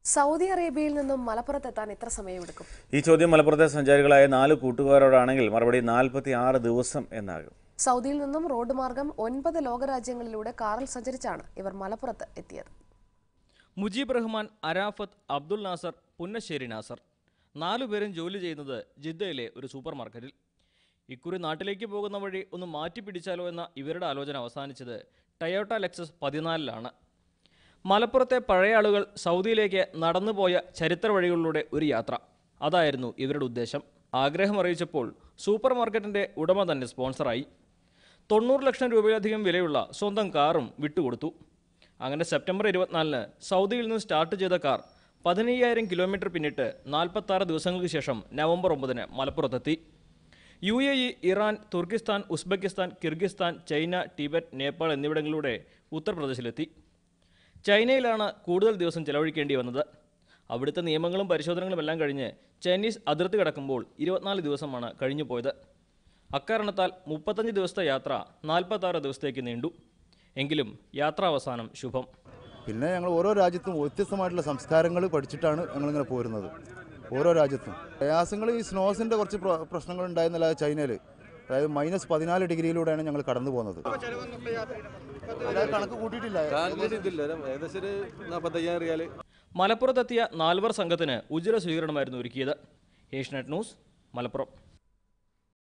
Saudi അറേബ്യയിൽ നിന്നും മലപ്പുറത്തെത്താൻ എത്ര സമയമെടുക്കും? ഈ ചോദ്യം മലപ്പുറത്തെ സഞ്ചാരികളായ 4 കൂട്ടുകാരോടാണെങ്കിൽ മറുപടി 46 ദിവസം എന്നാകും. സൗദിയിൽ നിന്നും റോഡ് മാർഗം 9 ലോകരാജ്യങ്ങളിലൂടെ കാറിൽ സഞ്ചരിച്ചാണ് ഇവർ മലപ്പുറത്ത് എത്തിയത്. മുജീബ് റഹ്മാൻ, അരാഫത്ത്, അബ്ദുൽ നാസർ, പുന്നശ്ശേരി നാസർ 4 പേരും ജോലി ചെയ്യുന്നത് ജിദ്ദയിലെ ഒരു സൂപ്പർ മാർക്കറ്റിൽ. ഇക്കുറി നാട്ടിലേക്ക് പോകുന്ന വഴി ഒന്ന് മാറ്റിപ്പിടിച്ചാലോ എന്ന ഇവരുടെ ആലോചന അവസാനിച്ചത് ടൊയോട്ട ലെക്സസ് 14-ലാണ്. മലപ്പുറത്തെ പഴയ ആളുകൾ സൗദിയിലേക്ക് നടന്നുപോയ ചരിത്ര വഴികളിലൂടെ ഒരു യാത്ര, അതായിരുന്നു ഇവരുടെ ഉദ്ദേശം. ആഗ്രഹം അറിയിച്ചപ്പോൾ സൂപ്പർ മാർക്കറ്റിൻ്റെ ഉടമ തന്നെ സ്പോൺസറായി. 90 ലക്ഷം രൂപയിലധികം വിലയുള്ള സ്വന്തം കാറും വിട്ടുകൊടുത്തു. അങ്ങനെ സെപ്റ്റംബർ 24-ന് സൗദിയിൽ നിന്ന് സ്റ്റാർട്ട് ചെയ്ത കാർ 15,000 കിലോമീറ്റർ പിന്നിട്ട് 46 ദിവസങ്ങൾക്ക് ശേഷം നവംബർ 9-ന് മലപ്പുറത്തെത്തി. UAE, Iran, Turkistan, Uzbekistan, Kyrgyzstan, China, Tibet, Nepal എന്നിവിടങ്ങളിലൂടെ ഉത്തർപ്രദേശിലെത്തി. ചൈനയിലാണ് കൂടുതൽ ദിവസം ചെലവഴിക്കേണ്ടി വന്നത്. അവിടുത്തെ നിയമങ്ങളും പരിശോധനകളും എല്ലാം കഴിഞ്ഞ് ചൈനീസ് അതിർത്തി കടക്കുമ്പോൾ 24 ദിവസമാണ് കഴിഞ്ഞു പോയത്. അക്കാരണത്താൽ 35 ദിവസത്തെ യാത്ര 46 ദിവസത്തേക്ക് നീണ്ടു. എങ്കിലും യാത്രാവസാനം ശുഭം. പിന്നെ ഞങ്ങൾ ഓരോ രാജ്യത്തും വ്യത്യസ്തമായിട്ടുള്ള സംസ്കാരങ്ങൾ പഠിച്ചിട്ടാണ് ഞങ്ങളിങ്ങനെ പോരുന്നത്. ഓരോ രാജ്യത്തും പ്രയാസങ്ങൾ, ഈ സ്നോസിൻ്റെ കുറച്ച് പ്രശ്നങ്ങൾ ഉണ്ടായിരുന്നില്ല ചൈനയിൽ. അതായത് -14 ഡിഗ്രിയിലൂടെയാണ് ഞങ്ങൾ കടന്നു പോകുന്നത്. കണക്ക് കൂട്ടിയിട്ടില്ല. മലപ്പുറത്തെത്തിയ 4 സംഘത്തിന് ഉജ്ജ്വല സ്വീകരണമായിരുന്നു ഒരുക്കിയത്. ഏഷ്യാനെറ്റ് ന്യൂസ്, മലപ്പുറം.